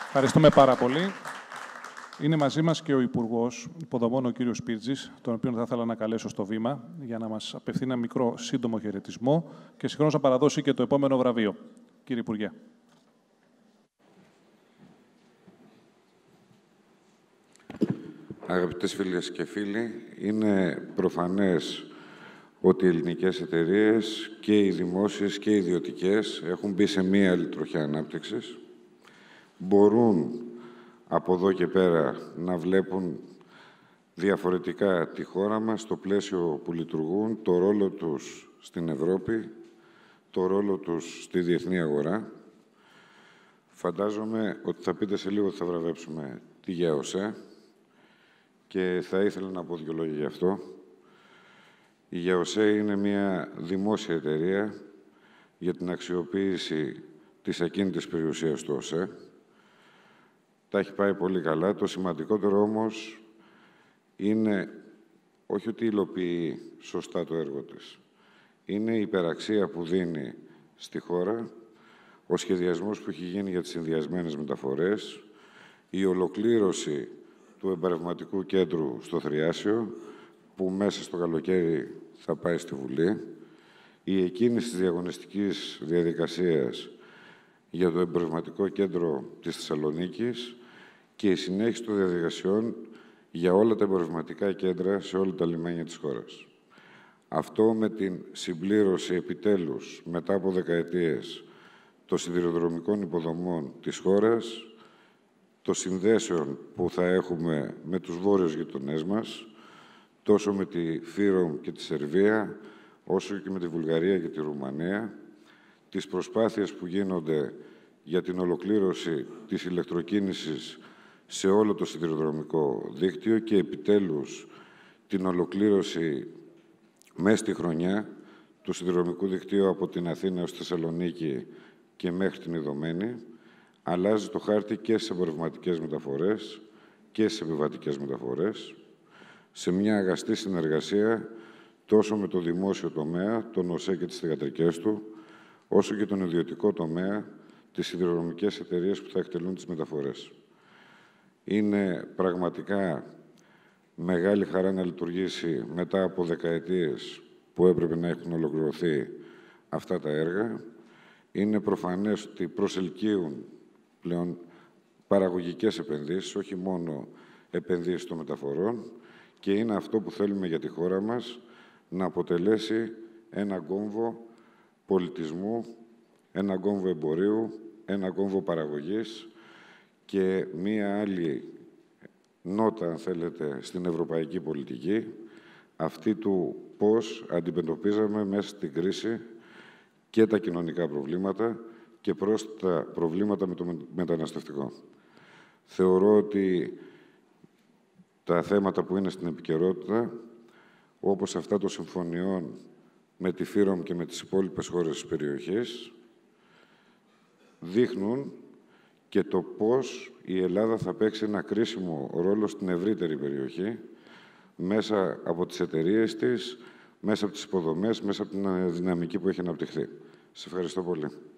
Ευχαριστούμε πάρα πολύ. Είναι μαζί μας και ο Υπουργός Υποδομών, ο κύριος Σπίρτζης, τον οποίο θα ήθελα να καλέσω στο βήμα για να μας απευθύνει ένα μικρό σύντομο χαιρετισμό και συγχρόνως να παραδώσει και το επόμενο βραβείο. Κύριε Υπουργέ. Αγαπητές φίλες και φίλοι, είναι προφανές ότι οι ελληνικές εταιρείες, και οι δημόσιες και οι ιδιωτικές, έχουν μπει σε μία άλλη τροχιά ανάπτυξης. Μπορούν από εδώ και πέρα να βλέπουν διαφορετικά τη χώρα μας, το πλαίσιο που λειτουργούν, το ρόλο τους στην Ευρώπη, το ρόλο τους στη διεθνή αγορά. Φαντάζομαι ότι θα πείτε σε λίγο ότι θα βραβεύσουμε τη ΓΕΟΣΕ και θα ήθελα να πω δύο λόγια γι' αυτό. Η ΓΕΟΣΕ είναι μια δημόσια εταιρεία για την αξιοποίηση της ακίνητης περιουσίας του ΟΣΕ. Τα έχει πάει πολύ καλά. Το σημαντικότερο όμως είναι όχι ότι υλοποιεί σωστά το έργο της. Είναι η υπεραξία που δίνει στη χώρα, ο σχεδιασμός που έχει γίνει για τις συνδυασμένες μεταφορές, η ολοκλήρωση του εμπορευματικού κέντρου στο Θριάσιο, που μέσα στο καλοκαίρι θα πάει στη Βουλή, η εκκίνηση της διαγωνιστικής διαδικασίας για το εμπορευματικό κέντρο της Θεσσαλονίκης και η συνέχιση των διαδικασιών για όλα τα εμπορευματικά κέντρα σε όλα τα λιμάνια της χώρας. Αυτό με την συμπλήρωση επιτέλους, μετά από δεκαετίες, των σιδηροδρομικών υποδομών της χώρας, των συνδέσεων που θα έχουμε με τους βόρειους γειτονές μας, τόσο με τη Φύρομ και τη Σερβία, όσο και με τη Βουλγαρία και τη Ρουμανία, τις προσπάθειες που γίνονται για την ολοκλήρωση της ηλεκτροκίνησης σε όλο το σιδηροδρομικό δίκτυο και επιτέλους την ολοκλήρωση μέσα στη χρονιά του σιδηροδρομικού δικτύου από την Αθήνα ως τη Θεσσαλονίκη και μέχρι την Ιδωμένη. Αλλάζει το χάρτη και στις εμπορευματικές μεταφορές και στις επιβατικές μεταφορές, σε μια αγαστή συνεργασία τόσο με το δημόσιο τομέα, τον ΟΣΕ και τις θυγατρικές του, όσο και τον ιδιωτικό τομέα, τις σιδηροδρομικές εταιρείες που θα εκτελούν τις μεταφορές. Είναι πραγματικά μεγάλη χαρά να λειτουργήσει μετά από δεκαετίες που έπρεπε να έχουν ολοκληρωθεί αυτά τα έργα. Είναι προφανές ότι προσελκύουν πλέον παραγωγικές επενδύσεις, όχι μόνο επενδύσεις των μεταφορών, και είναι αυτό που θέλουμε για τη χώρα μας, να αποτελέσει ένα κόμβο πολιτισμού, ένα κόμβο εμπορίου, ένα κόμβο παραγωγής και μία άλλη νότα, αν θέλετε, στην ευρωπαϊκή πολιτική, αυτή του πώς αντιμετωπίζαμε μέσα στην κρίση και τα κοινωνικά προβλήματα και πρόσθετα προβλήματα με το μεταναστευτικό. Θεωρώ ότι τα θέματα που είναι στην επικαιρότητα, όπως αυτά των συμφωνιών με τη Φύρομ και με τις υπόλοιπες χώρες της περιοχής, δείχνουν και το πώς η Ελλάδα θα παίξει ένα κρίσιμο ρόλο στην ευρύτερη περιοχή, μέσα από τις εταιρείες της, μέσα από τις υποδομές, μέσα από την δυναμική που έχει αναπτυχθεί. Σας ευχαριστώ πολύ.